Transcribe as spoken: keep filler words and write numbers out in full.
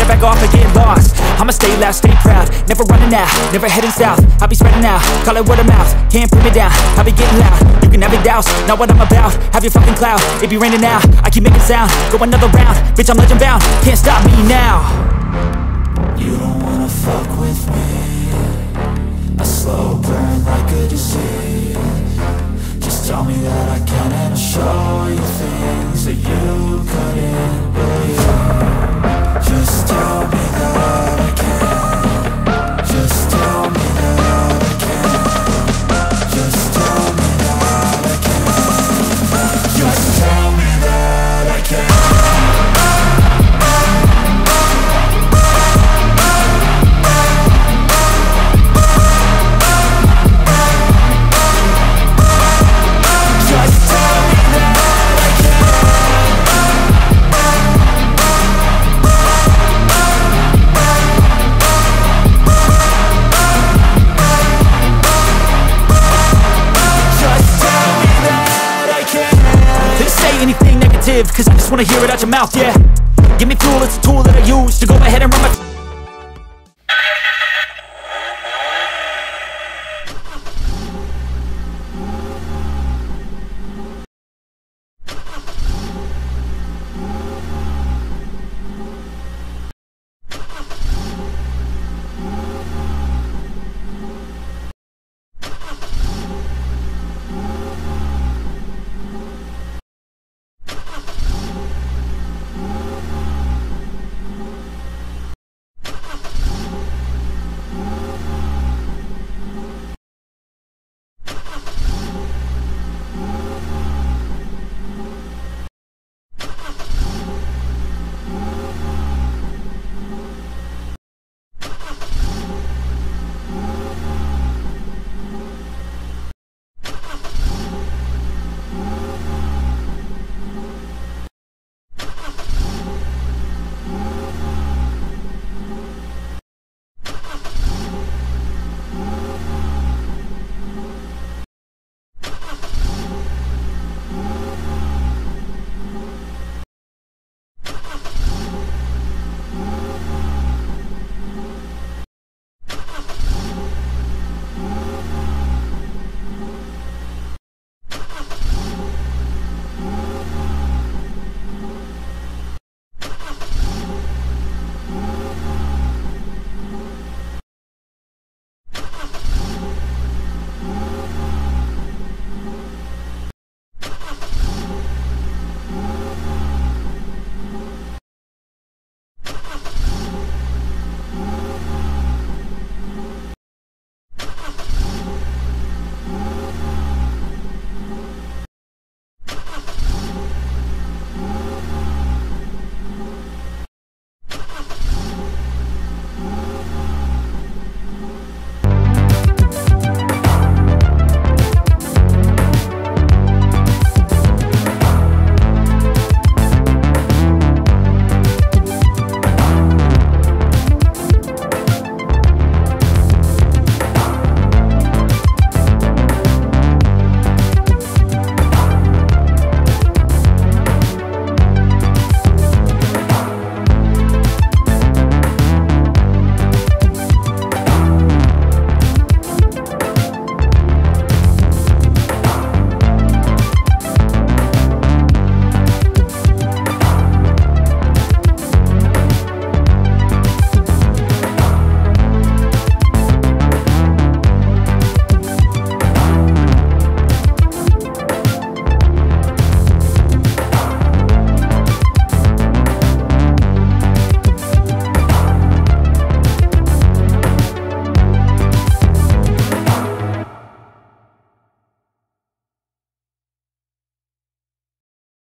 to back off or get lost. I'ma stay loud, stay proud, never running out, never heading south. I'll be spreading out, call it word of mouth. Can't put me down, I'll be getting loud. You can have your doubts, not what I'm about. Have your fucking clout, it be raining now. I keep making sound, go another round. Bitch, I'm legend bound, can't stop me now. You don't wanna fuck with me. A slow burn like a disease. Just tell me that I can and I'll show you things that you couldn't believe. Just tell me that I can. Just tell me that I can. Just tell me that I can. Just tell me that I can. Cause I just wanna hear it out your mouth, yeah. Give me fuel, it's a tool that I use to go ahead and run my